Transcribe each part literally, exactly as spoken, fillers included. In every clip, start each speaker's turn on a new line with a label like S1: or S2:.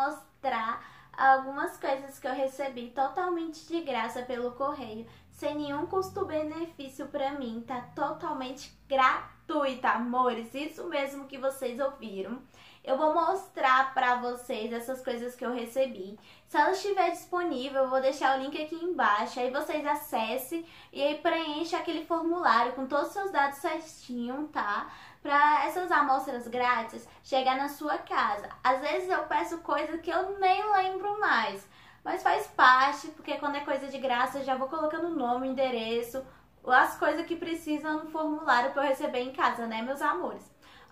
S1: mostrar algumas coisas que eu recebi totalmente de graça pelo correio, sem nenhum custo-benefício pra mim, tá totalmente gratuita, amores, isso mesmo que vocês ouviram. Eu vou mostrar pra vocês essas coisas que eu recebi. Se ela estiver disponível, eu vou deixar o link aqui embaixo, aí vocês acessem e aí preenchem aquele formulário com todos os seus dados certinho, tá? Pra essas amostras grátis chegar na sua casa. Às vezes eu peço coisa que eu nem lembro mais, mas faz parte, porque quando é coisa de graça eu já vou colocando o nome, o endereço, as coisas que precisam no formulário pra eu receber em casa, né, meus amores?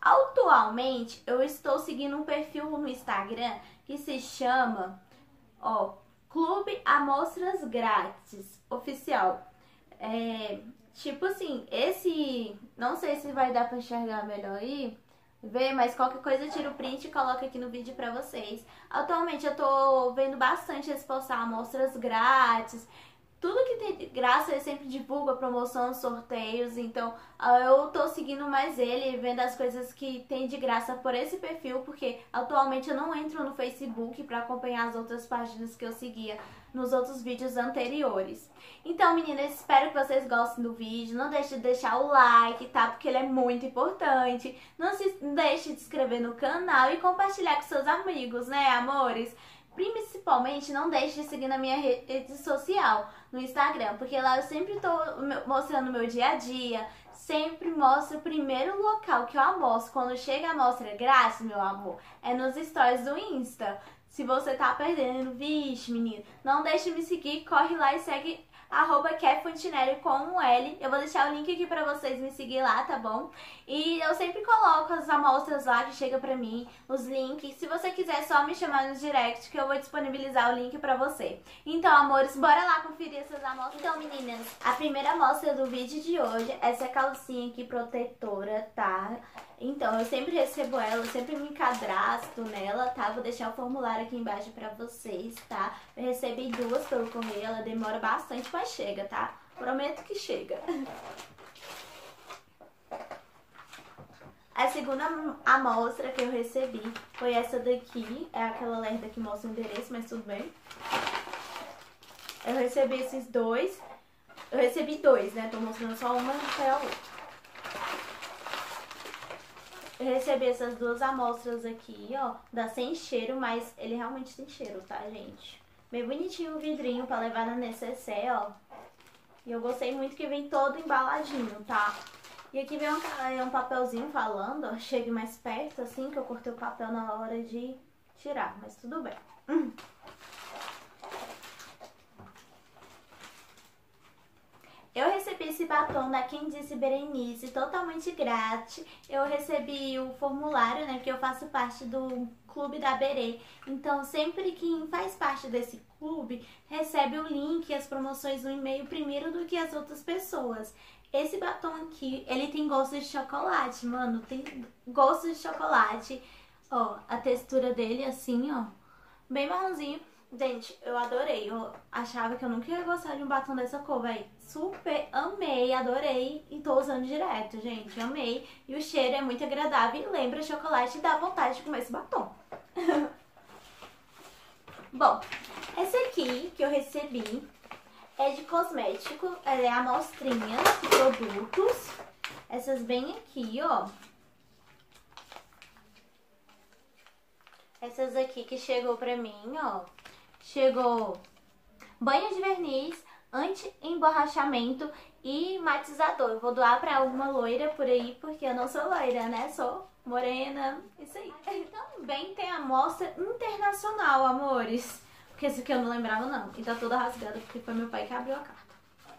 S1: Atualmente eu estou seguindo um perfil no Instagram que se chama, ó, Clube Amostras Grátis Oficial. É, tipo assim, esse, não sei se vai dar pra enxergar melhor aí, ver, mas qualquer coisa eu tiro o print e coloco aqui no vídeo pra vocês. Atualmente eu tô vendo bastante eles postar amostras grátis. Tudo que tem de graça ele sempre divulga promoção, sorteios, então eu tô seguindo mais ele, vendo as coisas que tem de graça por esse perfil, porque atualmente eu não entro no Facebook pra acompanhar as outras páginas que eu seguia nos outros vídeos anteriores. Então, meninas, espero que vocês gostem do vídeo, não deixe de deixar o like, tá? Porque ele é muito importante. Não se deixe de se inscrever no canal e compartilhar com seus amigos, né, amores? Principalmente, não deixe de seguir na minha rede social, no Instagram, porque lá eu sempre tô mostrando o meu dia a dia, sempre mostro o primeiro local que eu almoço. Quando chega a amostra grátis, meu amor, é nos stories do Insta. Se você tá perdendo, vixe, menina, não deixe de me seguir, corre lá e segue arroba kefontinelli com um L. Eu vou deixar o link aqui pra vocês me seguir lá, tá bom? E eu sempre coloco as amostras lá que chega pra mim, os links. Se você quiser, é só me chamar no direct que eu vou disponibilizar o link pra você. Então, amores, bora lá conferir essas amostras. Então, meninas, a primeira amostra do vídeo de hoje é essa calcinha aqui protetora, tá? Então, eu sempre recebo ela, eu sempre me cadastro nela, tá? Vou deixar o formulário aqui embaixo pra vocês, tá? Eu recebi duas pelo correio, ela demora bastante, mas chega, tá? Prometo que chega. A segunda amostra que eu recebi foi essa daqui, é aquela lerda que mostra o endereço, mas tudo bem. Eu recebi esses dois, eu recebi dois, né? Tô mostrando só uma, não foi a outra. Eu recebi essas duas amostras aqui, ó, da sem cheiro, mas ele realmente tem cheiro, tá, gente? Bem bonitinho o vidrinho pra levar na necessaire, ó. E eu gostei muito que vem todo embaladinho, tá? E aqui vem um, um papelzinho falando, ó, chegue mais perto, assim, que eu cortei o papel na hora de tirar, mas tudo bem. Hum. Eu recebi esse batom da Quem Disse Berenice, totalmente grátis. Eu recebi o formulário, né, porque eu faço parte do Clube da Berê. Então, sempre quem faz parte desse clube recebe o link e as promoções no e-mail primeiro do que as outras pessoas. Esse batom aqui, ele tem gosto de chocolate, mano, tem gosto de chocolate. Ó, a textura dele assim, ó, bem marronzinho. Gente, eu adorei, eu achava que eu nunca ia gostar de um batom dessa cor, velho. Super amei, adorei e tô usando direto, gente, amei. E o cheiro é muito agradável e lembra chocolate e dá vontade de comer esse batom. Bom, esse aqui que eu recebi é de cosmético, ela é amostrinha de produtos. Essas bem aqui, ó. Essas aqui que chegou pra mim, ó. Chegou banho de verniz, anti-emborrachamento e matizador. Eu vou doar pra alguma loira por aí, porque eu não sou loira, né? Sou morena, isso aí. Também tem a amostra internacional, amores. Porque esse aqui eu não lembrava, não. E tá toda rasgada, porque foi meu pai que abriu a carta.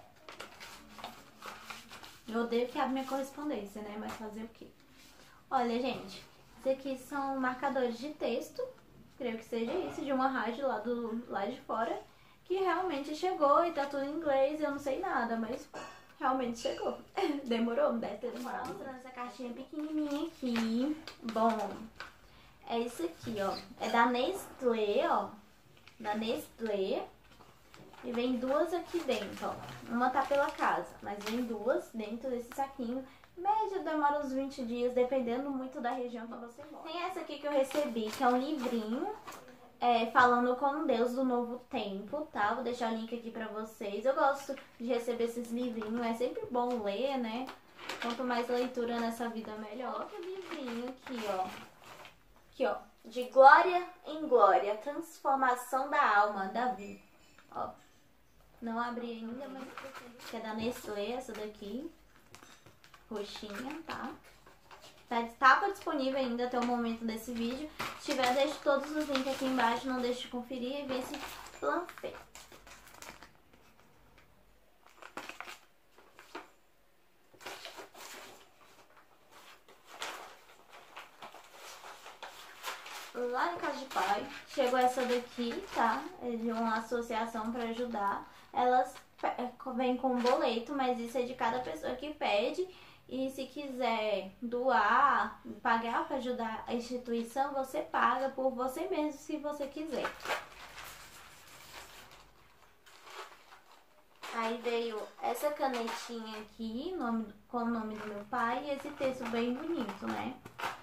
S1: Eu odeio que abre minha correspondência, né? Mas fazer o quê? Olha, gente, esses aqui são marcadores de texto. Creio que seja isso, de uma rádio lá, do, lá de fora, que realmente chegou e tá tudo em inglês, eu não sei nada, mas realmente chegou. Demorou, não deve ter demorado. Mostrando essa caixinha pequenininha aqui. Bom, é isso aqui, ó. É da Nestlé, ó. Da Nestlé. E vem duas aqui dentro, ó. Uma tá pela casa, mas vem duas dentro desse saquinho. Média demora uns vinte dias, dependendo muito da região que você mora. Tem essa aqui que eu recebi, que é um livrinho é, Falando com Deus do Novo Tempo, tá? Vou deixar o link aqui pra vocês. Eu gosto de receber esses livrinhos, é sempre bom ler, né? Quanto mais leitura nessa vida, melhor. Outro livrinho aqui, ó. Aqui, ó. De Glória em Glória, Transformação da Alma, Davi. Ó. Não abri ainda, mas que é da Nestlé, essa daqui. Roxinha, tá? Tá, estava disponível ainda até o momento desse vídeo. Se tiver, deixo todos os links aqui embaixo. Não deixe de conferir e ver esse panfleto. Lá na casa de pai, chegou essa daqui, tá? É de uma associação para ajudar. Elas vêm com um boleto, mas isso é de cada pessoa que pede. E se quiser doar, pagar para ajudar a instituição, você paga por você mesmo, se você quiser. Aí veio essa canetinha aqui, nome, com o nome do meu pai, e esse texto bem bonito, né?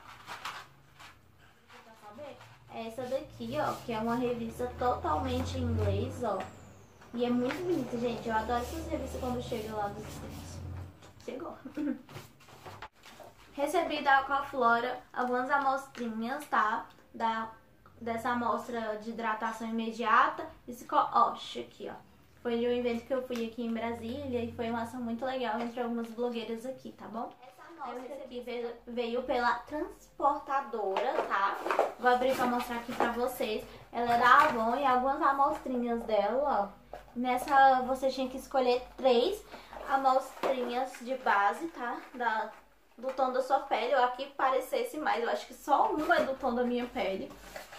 S1: É essa daqui, ó, que é uma revista totalmente em inglês, ó. E é muito bonita, gente. Eu adoro essas revistas quando chega lá dos States. Chegou. Recebi da Aquaflora algumas amostrinhas, tá? Da, dessa amostra de hidratação imediata. Esse Osh aqui, ó. Foi de um evento que eu fui aqui em Brasília e foi uma ação muito legal entre algumas blogueiras aqui, tá bom? Essa amostra aqui veio, veio pela transportadora, tá? Vou abrir pra mostrar aqui pra vocês. Ela é da Avon e algumas amostrinhas dela, ó. Nessa você tinha que escolher três amostrinhas de base, tá? Da, do tom da sua pele. Eu aqui parecesse mais, eu acho que só uma é do tom da minha pele.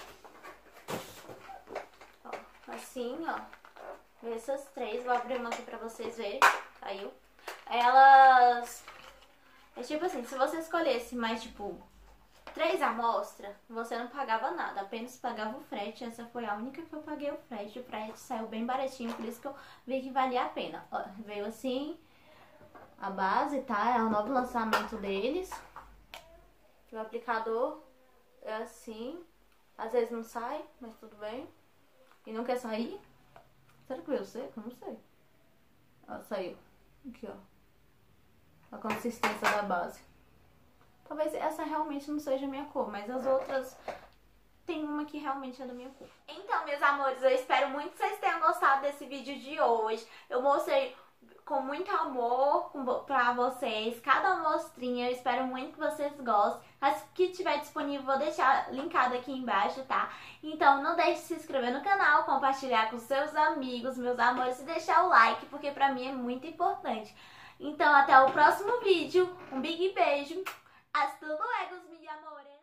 S1: Ó, assim, ó. Essas três, vou abrir uma aqui pra vocês verem. Saiu. Elas... É tipo assim, se você escolhesse mais, tipo, três amostras, você não pagava nada, apenas pagava o frete. Essa foi a única que eu paguei o frete. O frete saiu bem baratinho, por isso que eu vi que valia a pena. Ó, veio assim, a base, tá? É o novo lançamento deles. O aplicador é assim. Às vezes não sai, mas tudo bem. E não quer sair? Será que eu sei? Eu não sei. Ó, saiu. Aqui, ó. A consistência da base. Talvez essa realmente não seja a minha cor, mas as outras tem uma que realmente é da minha cor. Então, meus amores, eu espero muito que vocês tenham gostado desse vídeo de hoje. Eu mostrei com muito amor pra vocês cada amostrinha. Eu espero muito que vocês gostem. As que tiver disponível, vou deixar linkado aqui embaixo, tá? Então, não deixe de se inscrever no canal, compartilhar com seus amigos, meus amores, e deixar o like, porque pra mim é muito importante. Então, até o próximo vídeo. Um big beijo. Hasta luego, meus amores.